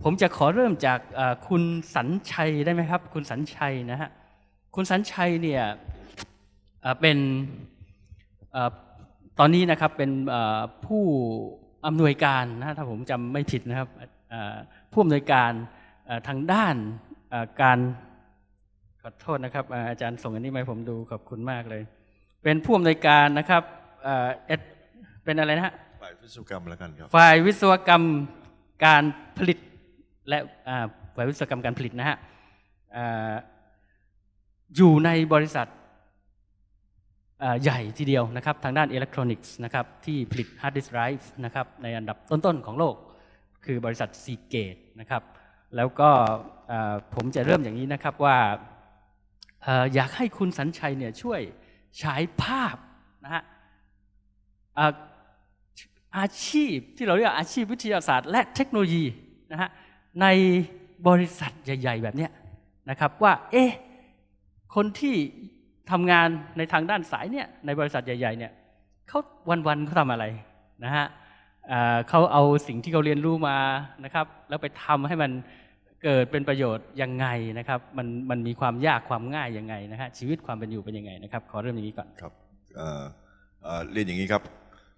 ผมจะขอเริ่มจากคุณสัญชัยได้ไหมครับคุณสัญชัยนะฮะคุณสัญชัยเนี่ยเป็นตอนนี้นะครับเป็นผู้อำนวยการนะถ้าผมจำไม่ผิดนะครับผู้อำนวยการทางด้านการขอโทษนะครับอาจารย์ส่งอันนี้มาให้ผมดูขอบคุณมากเลยเป็นผู้อำนวยการนะครับเป็นอะไรนะฮะฝ่ายวิศวกรรมแล้วกันครับฝ่ายวิศวกรรมการผลิตและฝ่ายวิศวกรรมการผลิตนะฮะอยู่ในบริษัทใหญ่ทีเดียวนะครับทางด้านอิเล็กทรอนิกส์นะครับที่ผลิตฮาร์ดดิสก์ไดรฟ์นะครับในอันดับต้นๆของโลกคือบริษัทซีเกตนะครับแล้วก็ผมจะเริ่มอย่างนี้นะครับว่าอยากให้คุณสัญชัยเนี่ยช่วยฉายภาพนะฮะอาชีพที่เราเรียกอาชีพวิทยาศาสตร์และเทคโนโลยีนะฮะในบริษัทใหญ่ๆแบบนี้นะครับว่าคนที่ทำงานในทางด้านสายเนี่ยในบริษัทใหญ่ๆเนี่ยเขาวันๆเขาทำอะไรนะฮะเขาเอาสิ่งที่เขาเรียนรู้มานะครับแล้วไปทำให้มันเกิดเป็นประโยชน์ยังไงนะครับมันมีความยากความง่ายยังไงนะฮะชีวิตความเป็นอยู่เป็นยังไงนะครับขอเริ่มอย่างนี้ก่อนครับเรียนอย่างนี้ครับ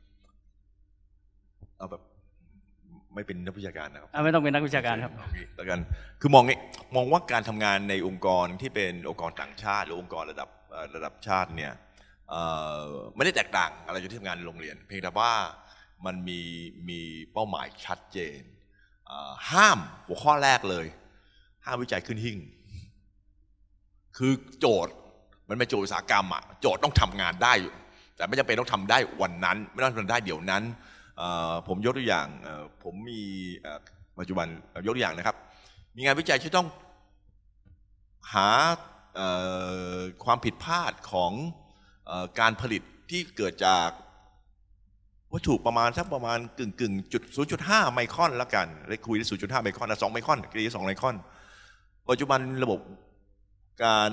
เอาแบบไม่เป็นนักวิชาการนะครับไม่ต้องเป็นนักวิชาการครับแล้วกันคือมองว่าการทำงานในองค์กรที่เป็นองค์กรต่างชาติหรือองค์กรระดับชาติเนี่ยไม่ได้แตกต่างอะไรจากที่ทำงานในโรงเรียนเพียงแต่ว่ามันมีเป้าหมายชัดเจนห้ามหัวข้อแรกเลยห้ามวิจัยขึ้นหิ้งคือโจทย์มันเป็นโจทย์อุตสาหกรรมโจทย์ต้องทำงานได้แต่ไม่จำเป็นต้องทำได้วันนั้นไม่ต้องทำได้เดี๋ยวนั้นผมยกตัวอย่างผมมีปัจจุบันยกตัวอย่างนะครับมีงานวิจัยที่ต้องหาความผิดพลาดของการผลิตที่เกิดจากวัตถุประมาณกึ่งจุด 0.5 ไมครอนละกันเลยคุยได้ 0.5 ไมครอน2ไมครอนกรีด2ไมครอนปัจจุบันระบบการ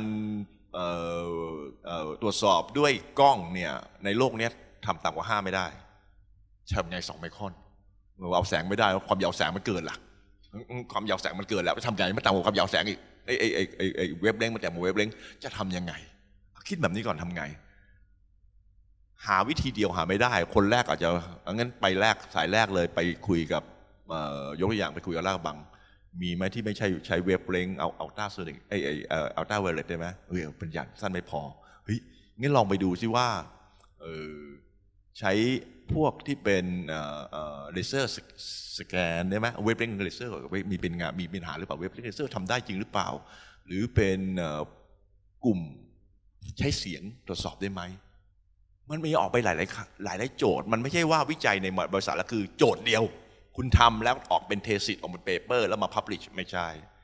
ตรวจสอบด้วยกล้องเนี่ยในโลกนี้ทำต่ำกว่า5ไม่ได้ทำไง2ไมครอนเอาแสงไม่ได้ความยาวแสงมันเกินล่ะความยาวแสงมันเกินแล้วทำไงไม่ต่ำกว่าความยาวแสงอีกเวฟเลนส์มันแต่เวฟเลนส์จะทำยังไงคิดแบบนี้ก่อนทำไงหาวิธีเดียวหาไม่ได้คนแรกอาจจะงั้นไปสายแรกเลยไปคุยกับยกตัวอย่างไปคุยกับลากบังมีไหมที่ไม่ใช้เวฟเลนส์เอาอัลตราโซนิกอัลตราไวโอเลตได้ไหมเป็นอย่างสั้นไม่พอเฮ้ยงั้นลองไปดูซิว่าใช้พวกที่เป็นเลเซอร์สแกนได้ไหมเวฟเลนส์เลเซอร์มีปัญหาหรือเปล่าเวฟเลนส์เลเซอร์ทำได้จริงหรือเปล่าหรือเป็นกลุ่มใช้เสียงตรวจสอบได้ไหมมันมีออกไปหลายโจทย์มันไม่ใช่ว่าวิจัยในบริษัทแล้วคือโจทย์เดียวคุณทำแล้วออกเป็นเทสิสออกเป็นเปเปอร์แล้วมาพับลิชไม่ใช่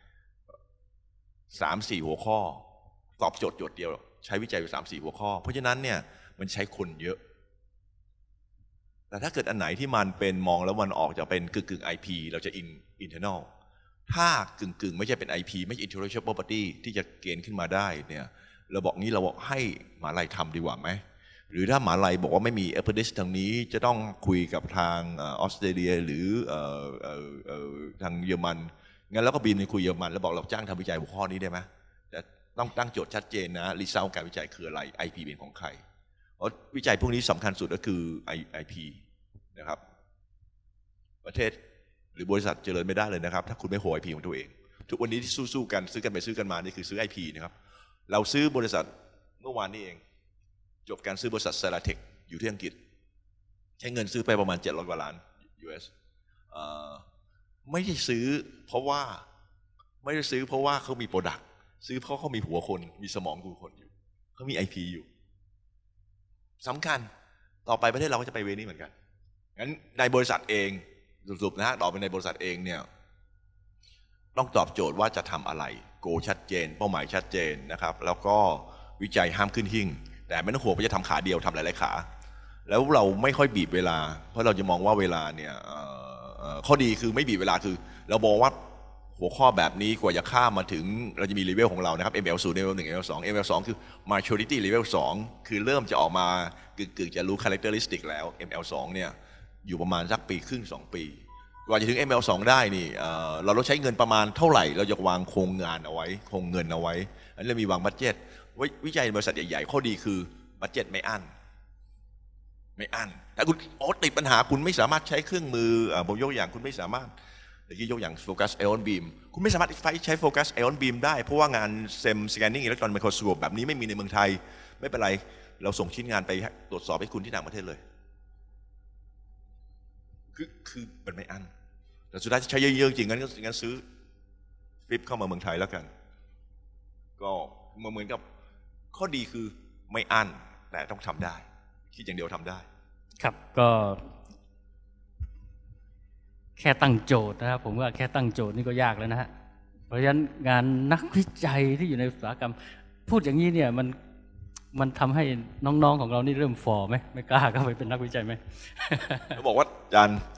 3-4 หัวข้อตอบโจทย์เดียวใช้วิจัยอยู่ 3-4 หัวข้อเพราะฉะนั้นเนี่ยมันใช้คนเยอะแต่ถ้าเกิดอันไหนที่มันเป็นมองแล้วมันออกจะเป็นกึ่ง IP เราจะ internal ถ้ากึ่งไม่ใช่เป็น IP ไม่ใช่ intellectual property ที่จะเกณฑ์ขึ้นมาได้เนี่ยเราบอกให้มหาลัยทำดีกว่าไหมหรือถ้ามหาลัยบอกว่าไม่มี expertise ทางนี้จะต้องคุยกับทางออสเตรเลียหรือทางเยอรมันงั้นแล้วก็บินไปคุยเยอรมันแล้วบอกเราจ้างทำวิจัยหัวข้อนี้ได้ไหมแต่ต้องตั้งโจทย์ชัดเจนนะ result การวิจัยคืออะไร IP เป็นของใครเพราะวิจัยพวกนี้สำคัญสุดก็คือ IP นะครับประเทศหรือบริษัทเจริญไม่ได้เลยนะครับถ้าคุณไม่โห IP ของตัวเองทุกวันนี้ที่สู้กันซื้อกันไปซื้อกันมานี่คือซื้อ IP นะครับเราซื้อบริษัทเมื่อวานนี้เองจบการซื้อบริษัทเซราเทคอยู่ที่อังกฤษใช้เงินซื้อไปประมาณ700 กว่าล้าน US ไม่ได้ซื้อเพราะว่าเขามีโปรดักต์ซื้อเพราะเขามีหัวคนมีสมองกูคนอยู่เขามี IP อยู่สำคัญต่อไปประเทศเราก็จะไปเวนี้เหมือนกันงั้นในบริษัทเองสรุปนะฮะต่อไปในบริษัทเองเนี่ยต้องตอบโจทย์ว่าจะทำอะไรโกชัดเจนเป้าหมายชัดเจนนะครับแล้วก็วิจัยห้ามขึ้นหิ้งแต่ไม่ต้องห่วงว่าจะทำขาเดียวทำหลายๆขาแล้วเราไม่ค่อยบีบเวลาเพราะเราจะมองว่าเวลาเนี่ยข้อดีคือไม่บีบเวลาคือเรามองว่าหัวข้อแบบนี้กว่าจะข้ามมาถึงเราจะมีเลเวลของเรานะครับ ML0 ML1 ML2 ML2 คือ maturity level 2คือเริ่มจะออกมากึ่งจะรู้ characteristic แล้ว ML2 เนี่ยอยู่ประมาณสักปีครึ่ง2 ปีกว่าจะถึง ML2 ได้นี่เราต้องใช้เงินประมาณเท่าไหร่เราจะวางโครงงานเอาไว้โครงเงินเอาไว้อันนี้เรามีวางบัดเจ็ตวิจัยบริษัทใหญ่ๆข้อดีคือบัดเจ็ตไม่อั้นถ้าคุณติดปัญหาคุณไม่สามารถใช้เครื่องมือผมยกอย่างคุณไม่สามารถเมื่อกี้ยกอย่างโฟกัสไอออนบีมคุณไม่สามารถใช้โฟกัสไอออนบีมได้เพราะว่างานเซมสแกนนิ่งอิเล็กตรอนไมโครสโคปแบบนี้ไม่มีในเมืองไทยไม่เป็นไรเราส่งชิ้นงานไปตรวจสอบให้คุณที่ต่างประเทศเลยคือมันไม่อั้นแต่สุดท้ายใช้เยอะๆจริงงั้นซื้อฟลิปเข้ามาเมืองไทยแล้วกันก็เหมือนกับข้อดีคือไม่อั้นแต่ต้องทำได้คิดอย่างเดียวทำได้ครับก็แค่ตั้งโจทย์นะครับผมว่าแค่ตั้งโจทย์นี่ก็ยากแล้วนะฮะเพราะฉะนั้นงานนักวิจัยที่อยู่ในอุตสาหกรรมพูดอย่างนี้เนี่ยมันทำให้น้องๆของเรานี่เริ่มฝ่อไหมไม่กล้าเข้าไปเป็นนักวิจัยไหมเขาบอกว่าอาจารย์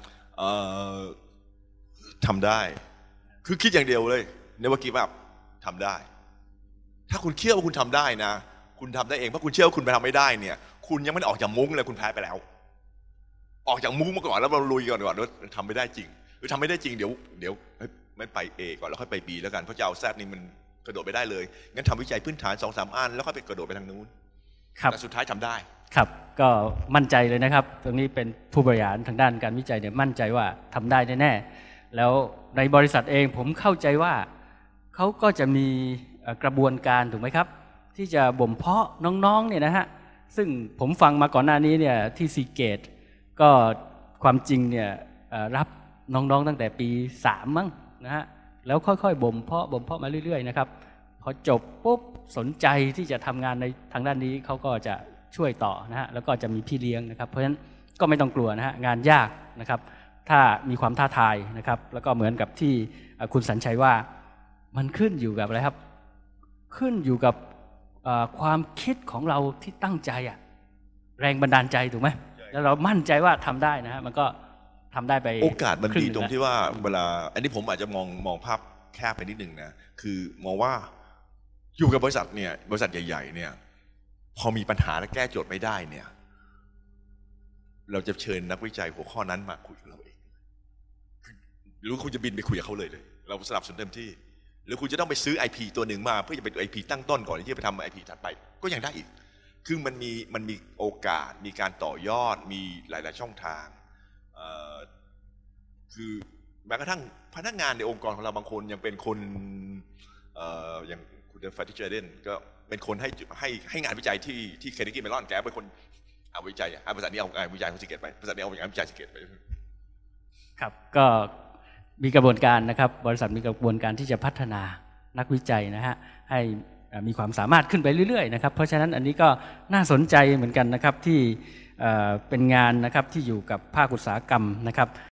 ทำได้คือคิดอย่างเดียวเลยเนว่ากีแบบทำได้ถ้าคุณเชื่อว่าคุณทำได้นะคุณทำได้เองเพราะคุณเชื่อว่าคุณไปทำไม่ได้เนี่ยคุณยังไม่ออกจากมุ้งเลยคุณแพ้ไปแล้วออกจากมุ้งมาก่อนแล้วเราลุยก่อนว่าทำไม่ได้จริงหรือทำไม่ได้จริงเดี๋ยวไม่ไป A ก่อนแล้วค่อยไป B แล้วกันเพราะจะเอา Z นี่มันกระโดดไปได้เลยงั้นทำวิจัยพื้นฐาน 2-3 อันแล้วค่อยไปกระโดดไปทางนู้นแต่สุดท้ายทำได้ครับก็มั่นใจเลยนะครับตรงนี้เป็นผู้บริหารทางด้านการวิจัยเนี่ยมั่นใจว่าทำได้แน่ๆแล้วในบริษัทเองผมเข้าใจว่าเขาก็จะมีกระบวนการถูกไหมครับที่จะบ่มเพาะน้องๆเนี่ยนะฮะซึ่งผมฟังมาก่อนหน้านี้เนี่ยที่ซีเกตก็ความจริงเนี่ยรับน้องๆตั้งแต่ปี3มั้งนะฮะแล้วค่อยๆบ่มเพาะมาเรื่อยๆนะครับพอจบปุ๊บสนใจที่จะทำงานในทางด้านนี้เขาก็จะช่วยต่อนะฮะแล้วก็จะมีพี่เลี้ยงนะครับเพราะฉะนั้นก็ไม่ต้องกลัวนะฮะงานยากนะครับถ้ามีความท้าทายนะครับแล้วก็เหมือนกับที่คุณสัญชัยว่ามันขึ้นอยู่กับอะไรครับขึ้นอยู่กับความคิดของเราที่ตั้งใจอะแรงบันดาลใจถูกไหมแล้วเรามั่นใจว่าทำได้นะฮะมันก็ทำได้ไปโอกาสมันดีตรงที่ว่าเวลาอันนี้ผมอาจจะมองภาพแคบไปนิดนึงนะคือมองว่าอยู่กับบริษัทเนี่ยบริษัทใหญ่ๆเนี่ยพอมีปัญหาและแก้โจทย์ไม่ได้เนี่ยเราจะเชิญนักวิจัยหัวข้อนั้นมาคุยกับเราเองหรือคุณจะบินไปคุยกับเขาเลยเราสนับสนุนเต็มที่หรือคุณจะต้องไปซื้อ IP ตัวหนึ่งมาเพื่อจะเป็น IP ตั้งต้นก่อนที่จะไปทำ IP ถัดไปก็ยังได้อีกคือมันมีโอกาสมีการต่อยอดมีหลายๆช่องทางคือแม้กระทั่งพนักงานในองค์กรของเราบางคนยังเป็นคนอย่างคุณเดนฟาติเจเดนก็เป็นคนให้งานวิจัยที่เคนนิกี้เมลอนแกเป็นคนเอาวิจัยบริษัทนี้เอางานวิจัยของซิเกตไปบริษัทนี้เอางานวิจัยซิเกตไปครับก็มีกระบวนการนะครับบริษัทมีกระบวนการที่จะพัฒนานักวิจัยนะฮะให้มีความสามารถขึ้นไปเรื่อยๆนะครับเพราะฉะนั้นอันนี้ก็น่าสนใจเหมือนกันนะครับที่เป็นงานนะครับที่อยู่กับภาคอุตสาหกรรมนะครับ